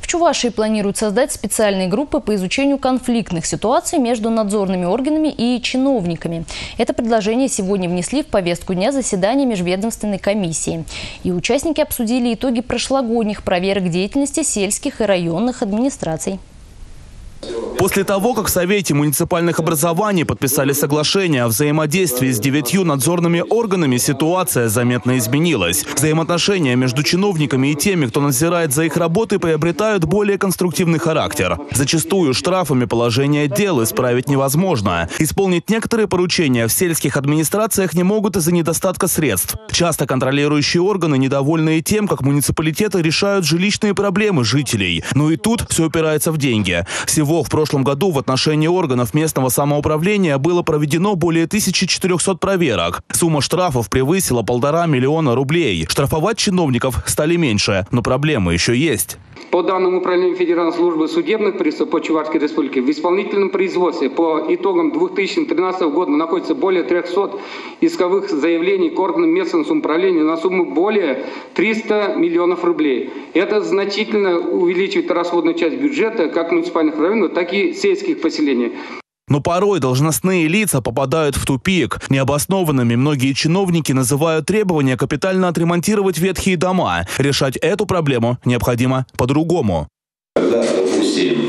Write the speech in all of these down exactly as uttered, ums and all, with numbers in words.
Чувашии планируют создать специальные группы по изучению конфликтных ситуаций между надзорными органами и чиновниками. Это предложение сегодня внесли в повестку дня заседания межведомственной комиссии. И участники обсудили итоги прошлогодних проверок деятельности сельских и районных администраций. После того, как в Совете муниципальных образований подписали соглашение о взаимодействии с девятью надзорными органами, ситуация заметно изменилась. Взаимоотношения между чиновниками и теми, кто надзирает за их работой, приобретают более конструктивный характер. Зачастую штрафами положение дел исправить невозможно. Исполнить некоторые поручения в сельских администрациях не могут из-за недостатка средств. Часто контролирующие органы недовольны тем, как муниципалитеты решают жилищные проблемы жителей. Но и тут все упирается в деньги. Всего в прошлом году в отношении органов местного самоуправления было проведено более тысячи четырёхсот проверок. Сумма штрафов превысила полтора миллиона рублей. Штрафовать чиновников стали меньше, но проблемы еще есть. По данным Управления Федеральной службы судебных приставов по Чувашской республике, в исполнительном производстве по итогам две тысячи тринадцатого года находится более трёхсот исковых заявлений к органам местного самоуправления на сумму более трёхсот миллионов рублей. Это значительно увеличивает расходную часть бюджета как муниципальных районов, так и сельских поселений. Но порой должностные лица попадают в тупик. Необоснованными многие чиновники называют требования капитально отремонтировать ветхие дома. Решать эту проблему необходимо по-другому. Когда, допустим,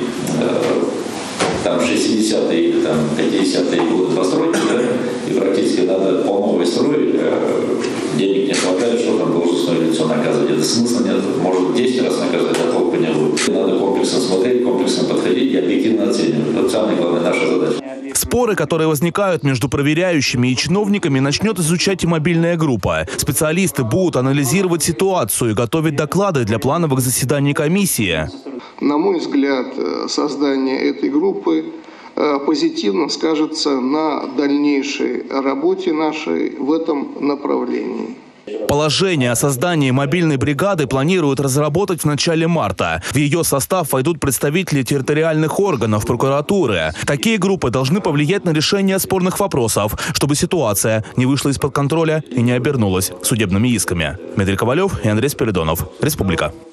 там шестидесятые или там пятидесятые годы постройки, да, и практически надо по новой строить, денег не хватает, что там должностное лицо наказывать. Это смысла нет. Может, десять раз наказывать, а толку не будет. Надо комплексно смотреть, комплексно подходить и объективно оценивать. Это самая главная наша задача. Споры, которые возникают между проверяющими и чиновниками, начнет изучать и мобильная группа. Специалисты будут анализировать ситуацию и готовить доклады для плановых заседаний комиссии. На мой взгляд, создание этой группы позитивно скажется на дальнейшей работе нашей в этом направлении. Положение о создании мобильной бригады планируют разработать в начале марта. В ее состав войдут представители территориальных органов, прокуратуры. Такие группы должны повлиять на решение спорных вопросов, чтобы ситуация не вышла из-под контроля и не обернулась судебными исками. Дмитрий Ковалев и Андрей Спиридонов. Республика.